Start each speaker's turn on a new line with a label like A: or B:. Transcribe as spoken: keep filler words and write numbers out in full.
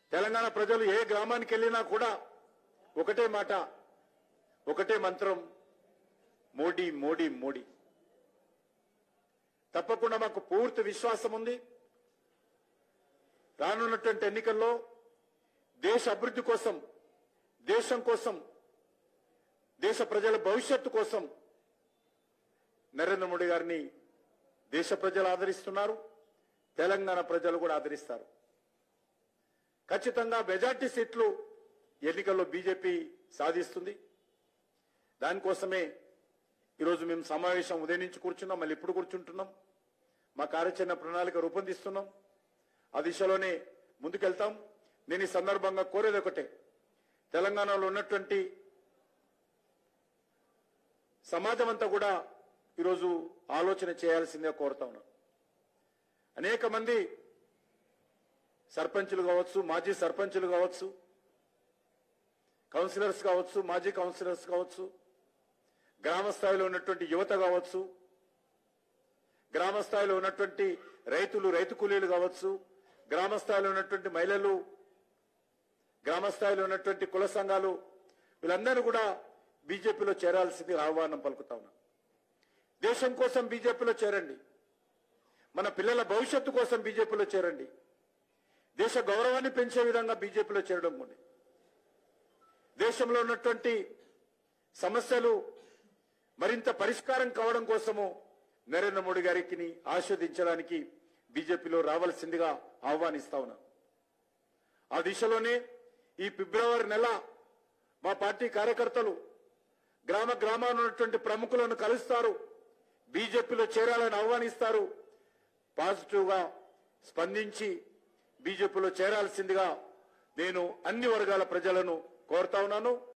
A: తెలంగాణ ప్రజలు ఏ గ్రామానికి వెళ్ళినా కూడా ఒకటే మాట, ఒకటే మంత్రం, మోడీ మోడీ మోడీ. తప్పకుండా మాకు పూర్తి విశ్వాసం ఉంది. రానున్నటువంటి ఎన్నికల్లో దేశ అభివృద్ధి కోసం, దేశం కోసం, దేశ ప్రజల భవిష్యత్తు కోసం నరేంద్ర మోడీ గారిని దేశ ప్రజలు ఆదరిస్తున్నారు, తెలంగాణ ప్రజలు కూడా ఆదరిస్తారు. ఖచ్చితంగా మెజార్టీ సీట్లు ఎన్నికల్లో బీజేపీ సాధిస్తుంది. దానికోసమే ఈరోజు మేము సమావేశం ఉదయం నుంచి కూర్చున్నాం, మళ్ళీ ఇప్పుడు కూర్చుంటున్నాం. మా కార్యాచరణ ప్రణాళిక రూపొందిస్తున్నాం. ఆ దిశలోనే ముందుకెళ్తాం. నేను ఈ సందర్భంగా కోరేది ఒకటే, తెలంగాణలో ఉన్నటువంటి సమాజం అంతా కూడా ఈరోజు ఆలోచన చేయాల్సిందే కోరుతా ఉన్నాను. అనేక మంది సర్పంచులు కావచ్చు, మాజీ సర్పంచులు కావచ్చు, కౌన్సిలర్స్ కావచ్చు, మాజీ కౌన్సిలర్స్ కావచ్చు, గ్రామ స్థాయిలో ఉన్నటువంటి యువత కావచ్చు, గ్రామ స్థాయిలో ఉన్నటువంటి రైతులు, రైతు కూలీలు కావచ్చు, గ్రామ స్థాయిలో ఉన్నటువంటి మహిళలు, గ్రామ స్థాయిలో ఉన్నటువంటి కుల సంఘాలు, వీళ్ళందరూ కూడా బీజేపీలో చేరాల్సింది ఆహ్వానం పలుకుతా ఉన్నా. దేశం కోసం బీజేపీలో చేరండి. మన పిల్లల భవిష్యత్తు కోసం బీజేపీలో చేరండి. దేశ గౌరవాన్ని పెంచే విధంగా బీజేపీలో చేరడం కూడా. దేశంలో ఉన్నటువంటి సమస్యలు మరింత పరిష్కారం కావడం కోసము నరేంద్ర మోడీ గారికి ఆస్వాదించడానికి బీజేపీలో రావాల్సిందిగా ఆహ్వానిస్తా ఉన్నా. ఆ దిశలోనే ఈ ఫిబ్రవరి నెల మా పార్టీ కార్యకర్తలు గ్రామ గ్రామాన ఉన్నటువంటి ప్రముఖులను కలుస్తారు, బీజేపీలో చేరాలని ఆహ్వానిస్తారు. పాజిటివ్ గా స్పందించి బీజేపీలో చేరాల్సిందిగా నేను అన్ని వర్గాల ప్రజలను కోరుతా ఉన్నాను.